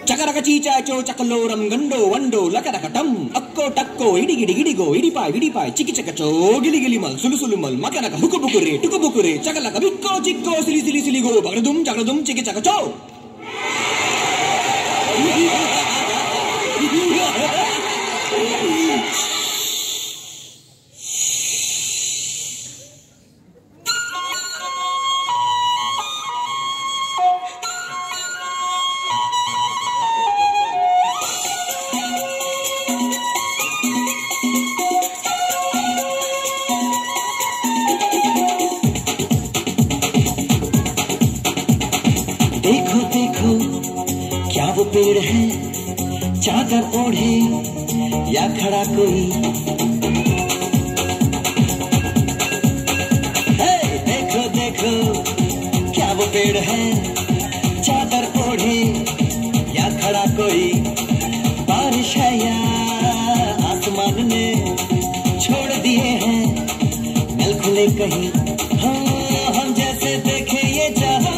చకరక చీచాచో చకలోరం గండో వండో లకరకటం అక్కో టక్కో ఇడిగిడి గిడిగో ఇడిపాయ్ విడిపాయ్ చికిచకచో గిలిగిలిమల్ సులుసులుమల్ మకరక హుకుబుకురే టుకుబుకురే చకలక బిక్కో చిక్కో సిలి సిలి సిలిగో బగడదుం జగడదుం చికిచకచో. देखो देखो क्या वो पेड़ है, चादर ओढ़े या खड़ा कोई. देखो देखो क्या वो पेड़ है, चादर ओढ़े या खड़ा कोई. बारिश है या आसमान ने छोड़ दिए हैं नल खुले कहीं. हाँ हम जैसे देखे ये जहां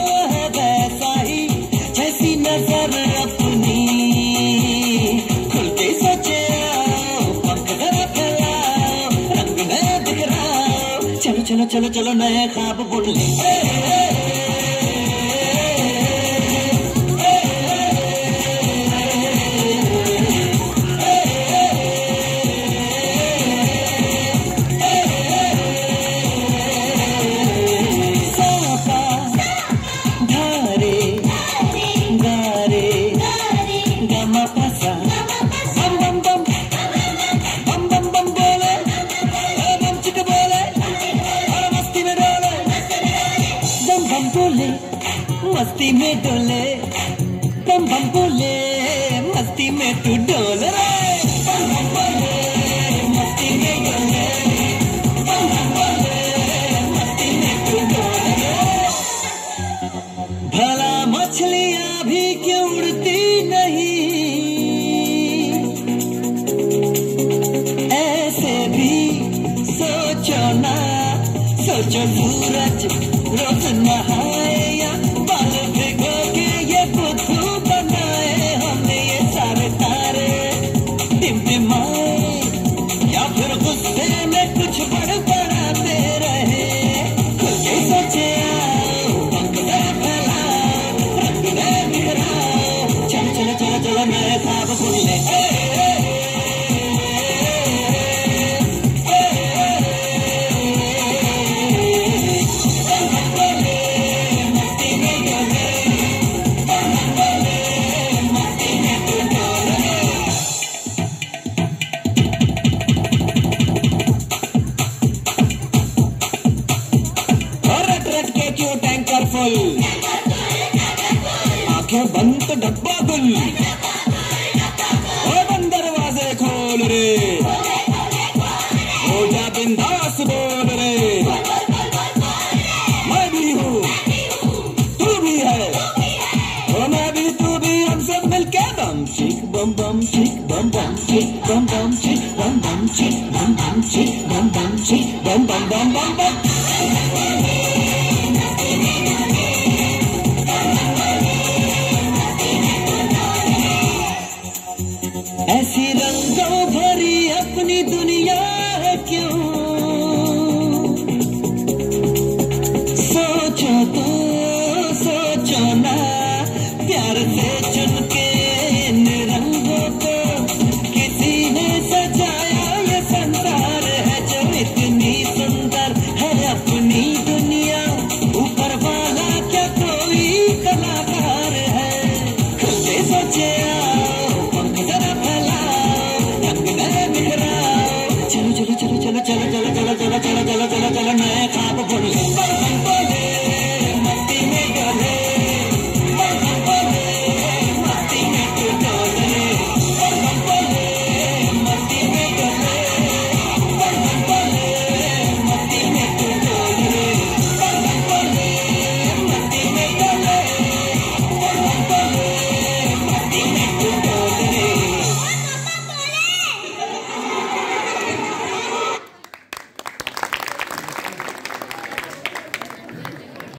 नजर अपनी खुल के सोचे पंख जरा फैलाओ रंग नया बिखराओ. चलो चलो चलो चलो नए ख्वाब बुन ले. मस्ती में डोले बम बम बोले, मस्ती में तू डोल रे. बम बम बोले मस्ती में डोले, बम बम बोले मस्ती में तू डोल रे. भला मछलियां भी क्यों उड़ती नहीं, ऐसे भी सोचो ना. सोचो सूरज रोज नहाए या बाल भिगो के ये बुद्धू बनाए. हमने ये सारे तारे टिमटिमाए या फिर गुस्से में कुछ बड़बड़ाते रहे. खुल के सोचे आओ पंख फैलाओ रंग नए बिखराओ. चलो चलो चलो चलो नए ख्वाब बुन ले. टैंकर फुल आंखें बंद तो डब्बा गुल. बंद दरवाजे खोल रे, हो जा बिंदास बोल रे. मैं भी हूँ तू भी है, और मैं भी तू भी, हम सब मिलके बम चिक बम बम चिक बम बम चिक बम बम चिक बम बम चिक बम बम चिक बम बम चिक बम बम बम बम बम. ऐसी रंगों भरी अपनी दुनिया है क्यों,